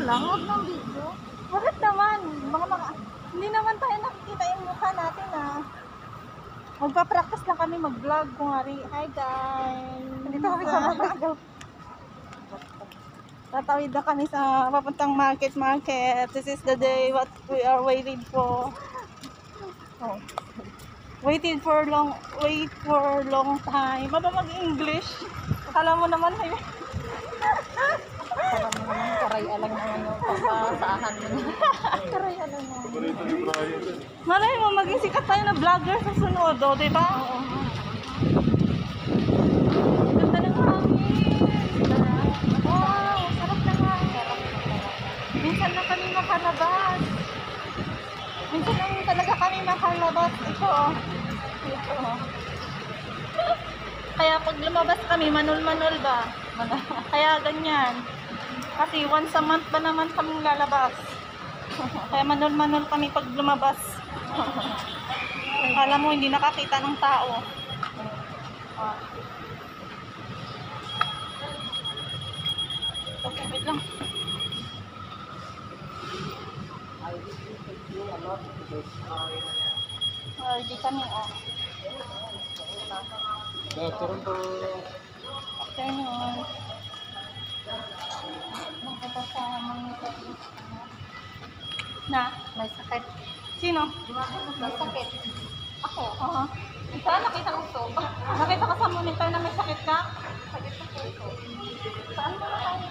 lang, huwag ng video. Bakit naman? Hindi naman tayo nakikita yung mukha natin ah. Magpa-practice lang kami mag-vlog kung hari. Hi guys! Dito kami sa labas daw. Tatawid na kami sa papuntang market. This is the day what we are waiting for. Oh. Wait for long time. Maba mag-English. Akala mo naman ay Parang naman karaya lang ng ano, papasahan mo. karaya lang mo. Malay mo, maging sikat tayo na vlogger sa sunod, o, diba? Oo. Ganda ng hangin. Wow, sarap na nga. Minsan na kami makalabas. Minsan lang talaga kami makalabas. Ito, oh. Ito, oh. Kaya pag lumabas kami, manul-manul ba? Kaya ganyan. Kasi once a month ba naman kaming lalabas. Kaya manul-manul kami pag lumabas. Alam mo, hindi nakakita ng tao. Okay, wait lang. Di kami, oh. Turun po. Afternoon. Magkakasama na May sakit. sino? May sakit. Ako. Oo. Ikaw, nakita ko to. Nakita ko sa monitor na may sakit ka? Sakit sa puso. Saan mo na tayo?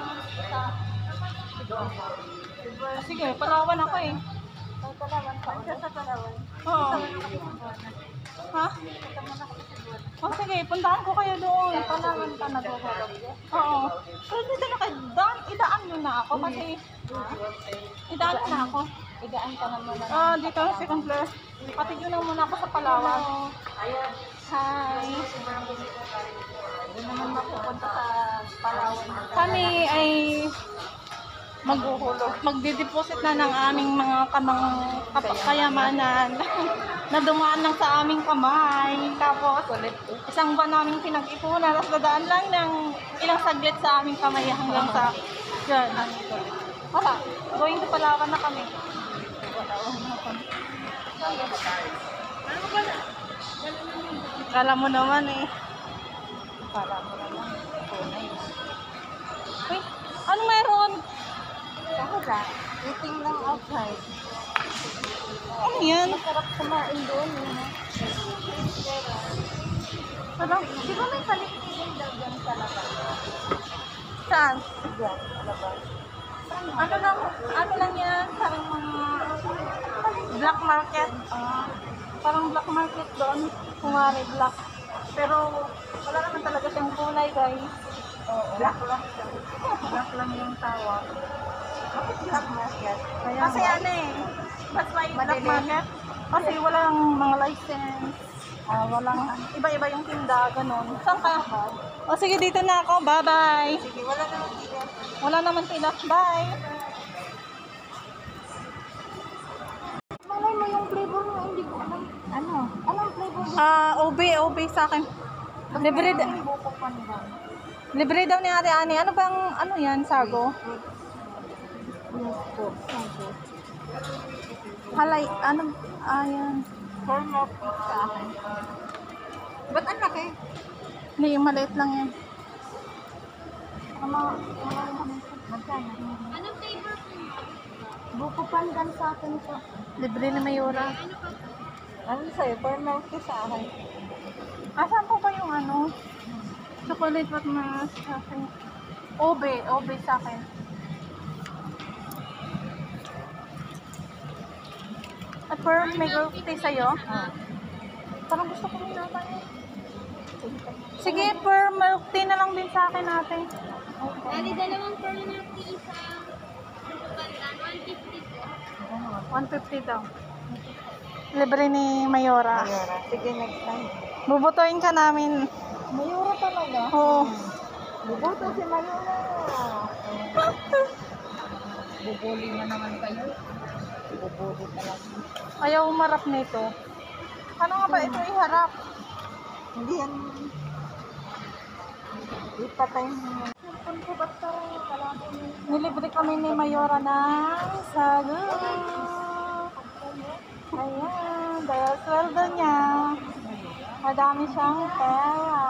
Sige, Palawan ako eh. Sa Palawan ka. Sa Palawan. Oo. Ha? Oh, sige, puntahan ko kayo doon. Palawan ka naghuhulog. Oo. Pero dito na kayo, idaan nyo na ako kasi idaan na ako. Igaan ka naman na. Dito sa second floor. Patid nyo na muna ako sa Palawan. Hi. Hindi naman mapupunta sa Palawan. Kami ay magdideposit na ng aming mga kayamanan na dumaan lang sa aming kamay. Tapos, isang buwan namin pinag-ipunan. Tapos dadaan lang ng ilang saglit sa aming kamay hanggang sa dyan. Wala. Going to Palawan na kami. Kala mo naman eh. Para mo naman. Tunay. Uy, ano meron? Wala. Eating lang outside. Ano yan? Masarap kumain doon. Ano? Di ba may palikpilin daw dyan sa labas? Saan? Dyan, sa labas. Ano lang yan? Parang mga black market. Parang black market doon. Kumari black. Pero wala naman talaga siyang kulay, guys. Black lang. Black lang yung tawag. Bakit black market? Kasi ano eh. That's why black market. Kasi walang mga license. Walang iba-iba yung tinda, ganun. Saan ka? O sige, dito na ako. Bye-bye. Sige, wala naman sila. Wala naman sila. Bye. Malay mo yung flavor mo, hindi ko alam. Ano? Anong flavor mo? OB sa akin. Buko pandan. Libre daw ni Ate Ani. Ano bang, ano yan, sago? Yes po. Sago. Halay, ano, ayan. Corn milk sa akin. Ba't ang laki? Hindi, maliit lang yan. Magkano? Anong flavor po? Buko pandan sa akin po. Libre ni Mayura. Ano sa'yo? Corn milk sa akin. Asan po ba yung ano? Chocolate what na sa akin? OB sa akin. At pearl may milk tea sa'yo? Parang gusto ko rin naman eh. Sige, pearl milk tea na lang din sa akin natin. Dali, dalawang pearl milk tea sa Pandan, 150 po. 150 daw. Libre ni Mayora. Mayora. Sige, next time. Bubutuin ka namin. Mayora talaga? Oo. Bubuto si Mayora. Bubuli na naman kayo. Bubuli talaga. Ayaw umarap nito. Paano nga ba ito iharap? Hindi yan. Ipatay mo. cellphone ko, ba't parang kalabo mo? Nilibre kami ni Mayora ng sagot. Ayan, dahil sweldo niya. Madami siyang pera.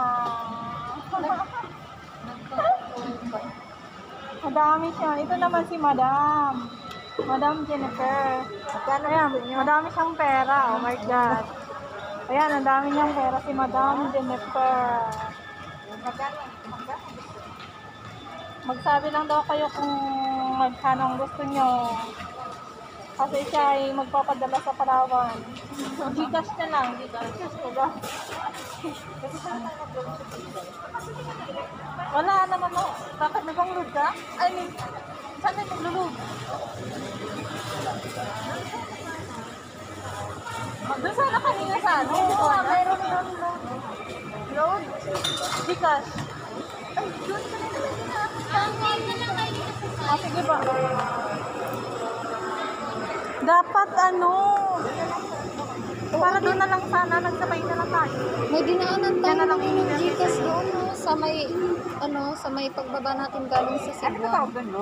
Madami siya. Ito naman si Madam. Madam Jennifer. Ayan, madami siyang pera. Oh my God. Ayan, ang dami niyang pera si Madam Jennifer. Magsabi lang daw kayo kung magkano ang gusto nyo. Kasi siya ay magpapadala sa Palawan. Gcash na lang. Gcash na lang. Wala naman mo. Bakit nag-load ka? I mean, saan na nag-load? Doon sana kanina sa ano? Oo, mayroon doon load. Gcash. Ay, doon ka na naman. Download na lang kayo dito sa Sige ba? Dapat ano? Para doon na lang sana. Nagsabay na lang tayo. May dinaanan Yan na tayo lang ng inilan. Gcash doon, no? Sa may, sa may pagbaba natin galing sa Cebu.